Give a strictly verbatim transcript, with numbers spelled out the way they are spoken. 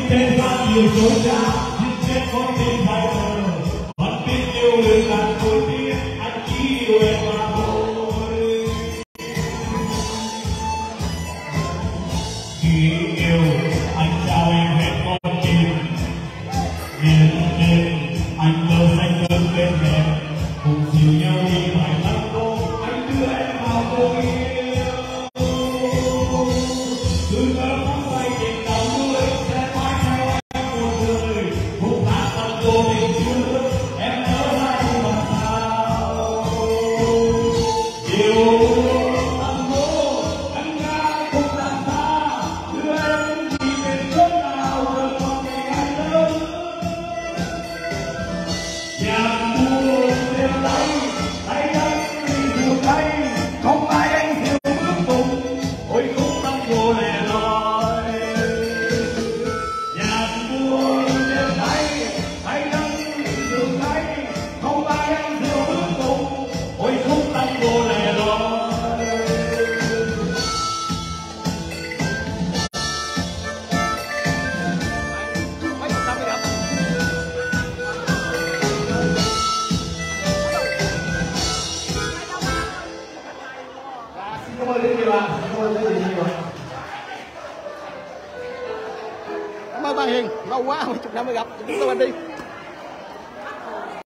tên ra nhiều dối trá, nhưng chết con tim phải thờ. Vẫn biết yêu đừng làm tôi biết, anh chỉ yêu em mà thôi. Khi yêu, anh trao em hết con tim. Nghiền đêm, anh mơ xanh cơn bên em. Cùng dìu nhau đi ngoài lăng cô, anh đưa em vào cô yêu. Từ giờ phút giây tình đầu đuôi, sẽ mãi theo em một đời. Khúc hát tâm cô tình chưa, em nhớ lại mà sao. Yêu tâm cô, anh ga không làm xa. Đưa em đi về chỗ nào, rồi còn ngày anh lớn. Nhạc buồn đêm tay, tay anh đi buồn tay. Không ai anh hiểu bước cùng, ôi khúc tâm cô lẻ loi. Nhạc buồn đêm tay, tay anh đi buồn tay. Không ai anh hiểu bước cùng, ôi khúc tâm cô lẻ loi. Cảm ơn rất nhiều ạ. Cảm ơn rất nhiều. Cảm ơn bạn Hiền, lâu quá mấy chục năm mới gặp, chúng tôi đi.